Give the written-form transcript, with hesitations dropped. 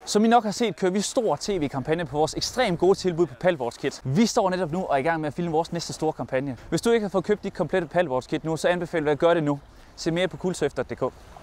Som I nok har set, kører vi stor tv-kampagne på vores ekstremt gode tilbud på paddleboardskit. Vi står netop nu og er i gang med at filme vores næste store kampagne. Hvis du ikke har fået købt dit komplette paddleboardskit nu, så anbefaler jeg at gøre det nu. Se mere på kulsurf.dk.